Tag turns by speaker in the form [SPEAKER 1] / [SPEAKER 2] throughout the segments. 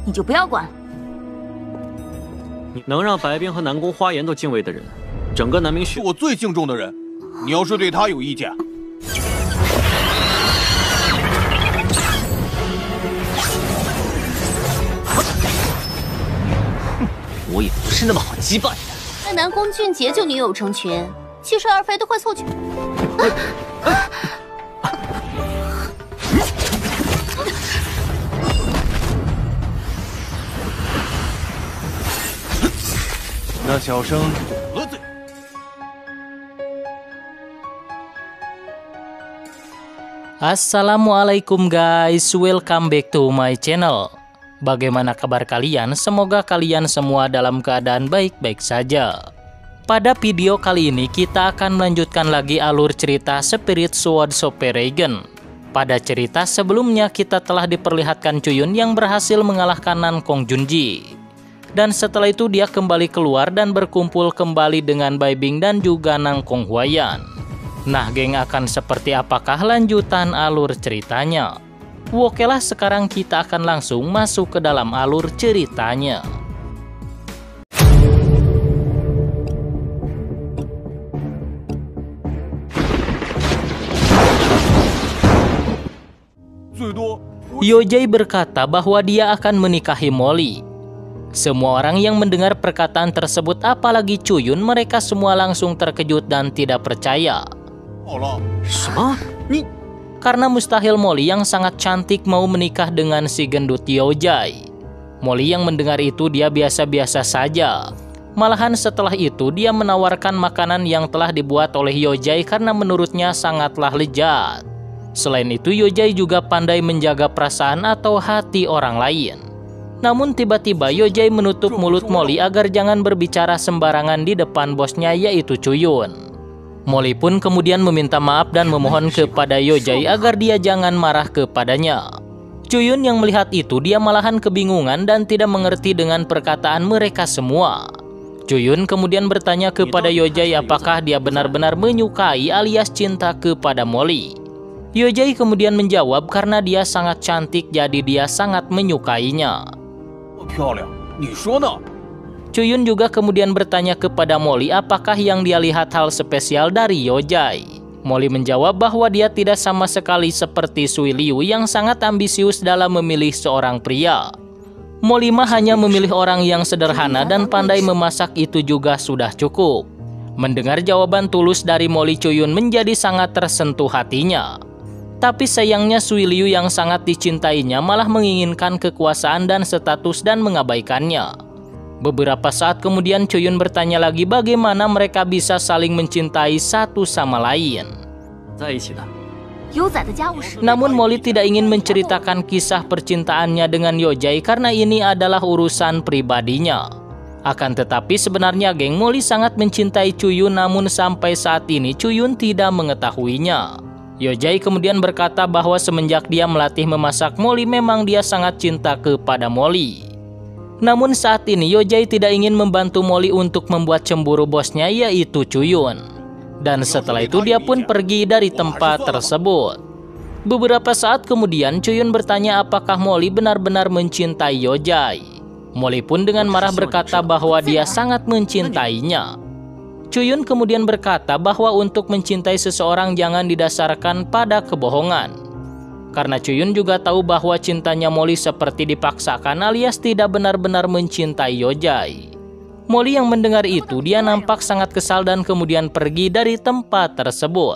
[SPEAKER 1] 你就不要管。
[SPEAKER 2] 能让白冰和南宫花颜都敬畏的人，整个南明学
[SPEAKER 3] 是我最敬重的人。你要是对他有意见，
[SPEAKER 4] 我也不是那么好击败的。
[SPEAKER 1] 那南宫俊杰就女友成群，七帅二妃都快凑齐。
[SPEAKER 3] 那小生就得罪。
[SPEAKER 5] Assalamualaikum guys, welcome back to my channel. Bagaimana kabar kalian? Semoga kalian semua dalam keadaan baik-baik saja. Pada video kali ini kita akan melanjutkan lagi alur cerita Spirit Sword Super Dragon. Pada cerita sebelumnya kita telah diperlihatkan Cuyun yang berhasil mengalahkan Nankong Junji. Dan setelah itu dia kembali keluar dan berkumpul kembali dengan Bai Bing dan juga Nankong Huayan. Nah geng, akan seperti apakah lanjutan alur ceritanya? Okelah, sekarang kita akan langsung masuk ke dalam alur ceritanya. Yojai berkata bahwa dia akan menikahi Molly. Semua orang yang mendengar perkataan tersebut, apalagi Cuyun, mereka semua langsung terkejut dan tidak percaya. Karena mustahil Molly yang sangat cantik mau menikah dengan si gendut Yojai. Molly yang mendengar itu dia biasa-biasa saja. Malahan setelah itu dia menawarkan makanan yang telah dibuat oleh Yojai karena menurutnya sangatlah lezat. Selain itu Yojai juga pandai menjaga perasaan atau hati orang lain. Namun tiba-tiba Yojai menutup mulut Molly agar jangan berbicara sembarangan di depan bosnya yaitu Cuyun. Molly pun kemudian meminta maaf dan memohon kepada Yojai agar dia jangan marah kepadanya. Cuyun yang melihat itu dia malahan kebingungan dan tidak mengerti dengan perkataan mereka semua. Cuyun kemudian bertanya kepada Yojai apakah dia benar-benar menyukai alias cinta kepada Molly. Yojai kemudian menjawab karena dia sangat cantik jadi dia sangat menyukainya. Cuyun juga kemudian bertanya kepada Molly apakah yang dia lihat hal spesial dari Yojai. Molly menjawab bahwa dia tidak sama sekali seperti Sui Liu yang sangat ambisius dalam memilih seorang pria. Molly mah hanya memilih orang yang sederhana dan pandai memasak, itu juga sudah cukup. Mendengar jawaban tulus dari Molly, Cuyun menjadi sangat tersentuh hatinya. Tapi sayangnya Sui Liu yang sangat dicintainya malah menginginkan kekuasaan dan status dan mengabaikannya. Beberapa saat kemudian Cuyun bertanya lagi bagaimana mereka bisa saling mencintai satu sama lain. Namun Molly tidak ingin menceritakan kisah percintaannya dengan Yojai karena ini adalah urusan pribadinya. Akan tetapi sebenarnya geng, Molly sangat mencintai Cuyun namun sampai saat ini Cuyun tidak mengetahuinya. Yojai kemudian berkata bahwa semenjak dia melatih memasak Molly memang dia sangat cinta kepada Molly. Namun saat ini Yojai tidak ingin membantu Molly untuk membuat cemburu bosnya yaitu Cuyun. Dan setelah itu dia pun pergi dari tempat tersebut. Beberapa saat kemudian Cuyun bertanya apakah Molly benar-benar mencintai Yojai. Molly pun dengan marah berkata bahwa dia sangat mencintainya. Cuyun kemudian berkata bahwa untuk mencintai seseorang jangan didasarkan pada kebohongan. Karena Cuyun juga tahu bahwa cintanya Molly seperti dipaksakan alias tidak benar-benar mencintai Yojai. Molly yang mendengar itu dia nampak sangat kesal dan kemudian pergi dari tempat tersebut.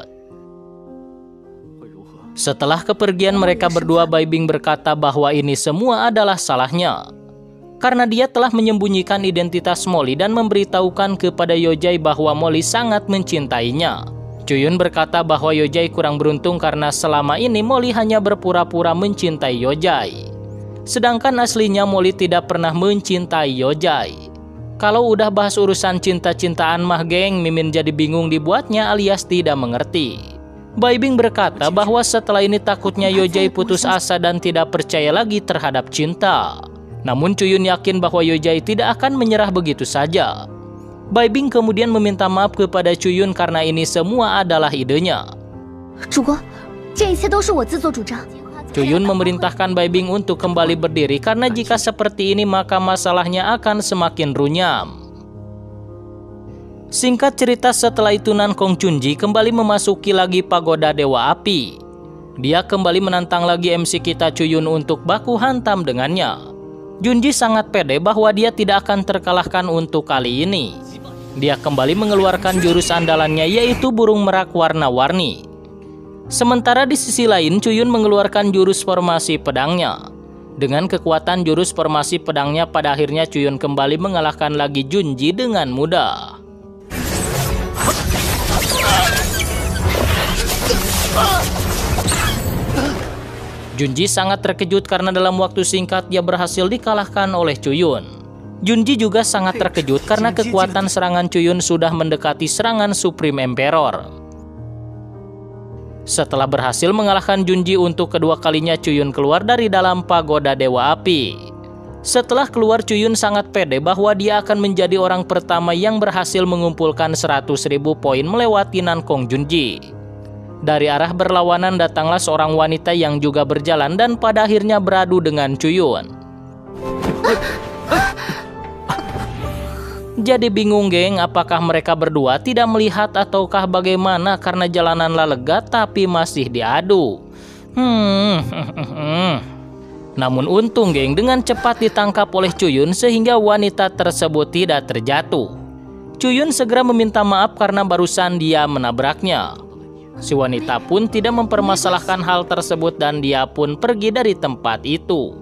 [SPEAKER 5] Setelah kepergian mereka berdua, Bai Bing berkata bahwa ini semua adalah salahnya. Karena dia telah menyembunyikan identitas Molly dan memberitahukan kepada Yojai bahwa Molly sangat mencintainya. Cuyun berkata bahwa Yojai kurang beruntung karena selama ini Molly hanya berpura-pura mencintai Yojai. Sedangkan aslinya Molly tidak pernah mencintai Yojai. Kalau udah bahas urusan cinta-cintaan mah geng, Mimin jadi bingung dibuatnya alias tidak mengerti. Bai Bing berkata bahwa setelah ini takutnya Yojai putus asa dan tidak percaya lagi terhadap cinta. Namun Cuyun yakin bahwa Yojai tidak akan menyerah begitu saja. Bai Bing kemudian meminta maaf kepada Cuyun karena ini semua adalah idenya. Cuyun memerintahkan Bai Bing untuk kembali berdiri karena jika seperti ini maka masalahnya akan semakin runyam. Singkat cerita, setelah itu Nankong Chunji kembali memasuki lagi pagoda Dewa Api. Dia kembali menantang lagi MC kita Cuyun untuk baku hantam dengannya. Junji sangat pede bahwa dia tidak akan terkalahkan untuk kali ini. Dia kembali mengeluarkan jurus andalannya yaitu burung merak warna-warni. Sementara di sisi lain Cuyun mengeluarkan jurus formasi pedangnya. Dengan kekuatan jurus formasi pedangnya pada akhirnya Cuyun kembali mengalahkan lagi Junji dengan mudah. Junji sangat terkejut karena dalam waktu singkat dia berhasil dikalahkan oleh Cuyun. Junji juga sangat terkejut karena kekuatan serangan Cuyun sudah mendekati serangan Supreme Emperor. Setelah berhasil mengalahkan Junji untuk kedua kalinya, Cuyun keluar dari dalam pagoda Dewa Api. Setelah keluar, Cuyun sangat pede bahwa dia akan menjadi orang pertama yang berhasil mengumpulkan 100.000 poin melewati Nankong Junji. Dari arah berlawanan datanglah seorang wanita yang juga berjalan dan pada akhirnya beradu dengan Cuyun. Jadi bingung geng, apakah mereka berdua tidak melihat ataukah bagaimana karena jalananlah lega tapi masih diadu. Namun untung geng, dengan cepat ditangkap oleh Cuyun sehingga wanita tersebut tidak terjatuh. Cuyun segera meminta maaf karena barusan dia menabraknya. Si wanita pun tidak mempermasalahkan hal tersebut dan dia pun pergi dari tempat itu.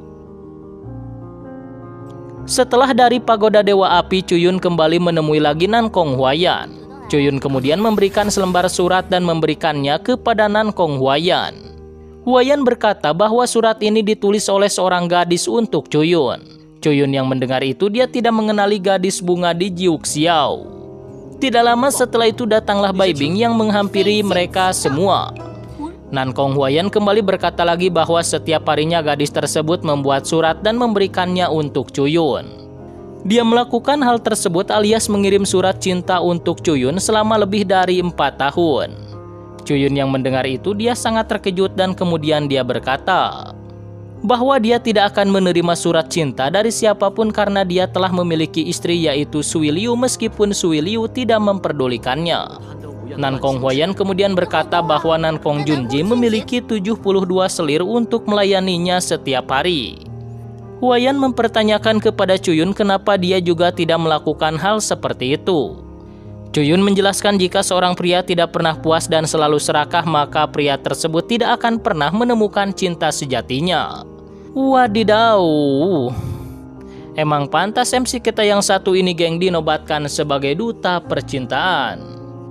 [SPEAKER 5] Setelah dari pagoda Dewa Api, Cuyun kembali menemui lagi Nankong Huayan. Cuyun kemudian memberikan selembar surat dan memberikannya kepada Nankong Huayan. Huayan berkata bahwa surat ini ditulis oleh seorang gadis untuk Cuyun. Cuyun yang mendengar itu dia tidak mengenali gadis bunga di Jiuxiao. Tidak lama setelah itu datanglah Bai Bing yang menghampiri mereka semua. Nankong Huayan kembali berkata lagi bahwa setiap harinya gadis tersebut membuat surat dan memberikannya untuk Cuyun. Dia melakukan hal tersebut alias mengirim surat cinta untuk Cuyun selama lebih dari 4 tahun. Cuyun yang mendengar itu dia sangat terkejut dan kemudian dia berkata bahwa dia tidak akan menerima surat cinta dari siapapun karena dia telah memiliki istri yaitu Sui Liu meskipun Sui Liu tidak memperdulikannya. Nankong Huayan kemudian berkata bahwa Nankong Junji memiliki 72 selir untuk melayaninya setiap hari. Huayan mempertanyakan kepada Cuyun kenapa dia juga tidak melakukan hal seperti itu. Cuyun menjelaskan jika seorang pria tidak pernah puas dan selalu serakah maka pria tersebut tidak akan pernah menemukan cinta sejatinya. Wadidaw. Emang pantas MC kita yang satu ini geng dinobatkan sebagai duta percintaan.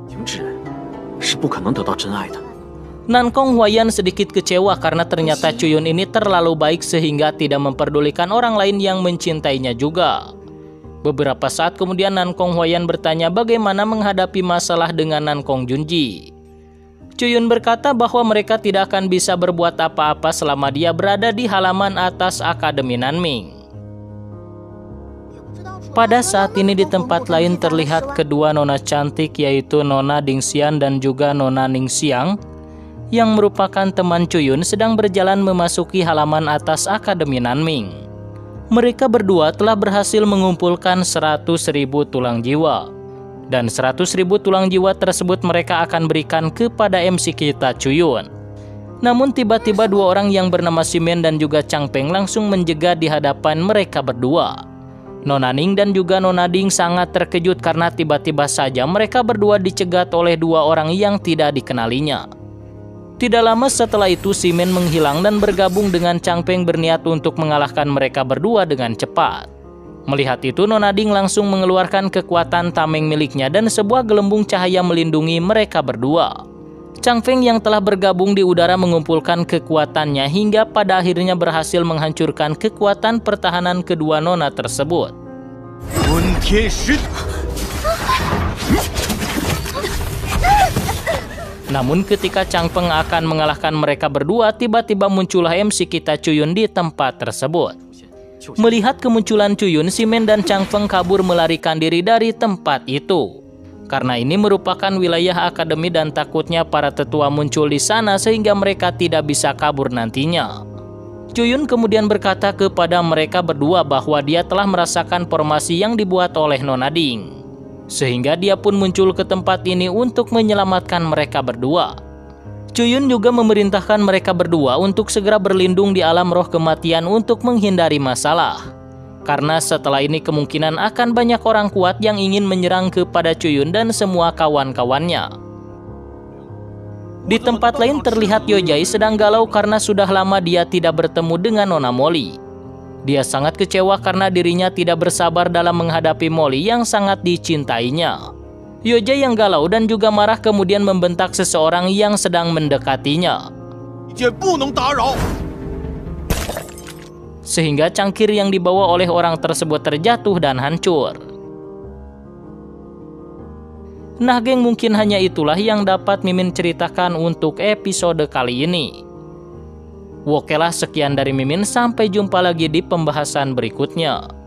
[SPEAKER 5] Nankong Huayan sedikit kecewa karena ternyata Cuyun ini terlalu baik sehingga tidak memperdulikan orang lain yang mencintainya juga. Beberapa saat kemudian Nankong Huayan bertanya bagaimana menghadapi masalah dengan Nankong Junji. Cuyun berkata bahwa mereka tidak akan bisa berbuat apa-apa selama dia berada di halaman atas Akademi Nanming. Pada saat ini di tempat lain terlihat kedua nona cantik yaitu Nona Dingxian dan juga Nona Ningxiang yang merupakan teman Cuyun sedang berjalan memasuki halaman atas Akademi Nanming. Mereka berdua telah berhasil mengumpulkan 100.000 tulang jiwa. Dan 100.000 tulang jiwa tersebut mereka akan berikan kepada MC kita Cuyun. Namun tiba-tiba dua orang yang bernama Simen dan juga Changpeng langsung menjegat di hadapan mereka berdua. Nona Ning dan juga Nona Ding sangat terkejut karena tiba-tiba saja mereka berdua dicegat oleh dua orang yang tidak dikenalinya. Tidak lama setelah itu Simen menghilang dan bergabung dengan Changpeng berniat untuk mengalahkan mereka berdua dengan cepat. Melihat itu Nona Ding langsung mengeluarkan kekuatan tameng miliknya dan sebuah gelembung cahaya melindungi mereka berdua. Changpeng yang telah bergabung di udara mengumpulkan kekuatannya hingga pada akhirnya berhasil menghancurkan kekuatan pertahanan kedua nona tersebut. Namun ketika Changpeng akan mengalahkan mereka berdua, tiba-tiba muncullah MC kita Cuyun di tempat tersebut. Melihat kemunculan Cuyun, Simen dan Changpeng kabur melarikan diri dari tempat itu. Karena ini merupakan wilayah akademi dan takutnya para tetua muncul di sana sehingga mereka tidak bisa kabur nantinya. Chuyun kemudian berkata kepada mereka berdua bahwa dia telah merasakan formasi yang dibuat oleh Nona Ding. Sehingga dia pun muncul ke tempat ini untuk menyelamatkan mereka berdua. Chuyun juga memerintahkan mereka berdua untuk segera berlindung di alam roh kematian untuk menghindari masalah. Karena setelah ini kemungkinan akan banyak orang kuat yang ingin menyerang kepada Chuyun dan semua kawan-kawannya. Di tempat lain terlihat Yojai sedang galau karena sudah lama dia tidak bertemu dengan Nona Molly. Dia sangat kecewa karena dirinya tidak bersabar dalam menghadapi Molly yang sangat dicintainya. Yojai yang galau dan juga marah kemudian membentak seseorang yang sedang mendekatinya. Sehingga cangkir yang dibawa oleh orang tersebut terjatuh dan hancur. Nah geng, mungkin hanya itulah yang dapat Mimin ceritakan untuk episode kali ini. Okelah, sekian dari Mimin, sampai jumpa lagi di pembahasan berikutnya.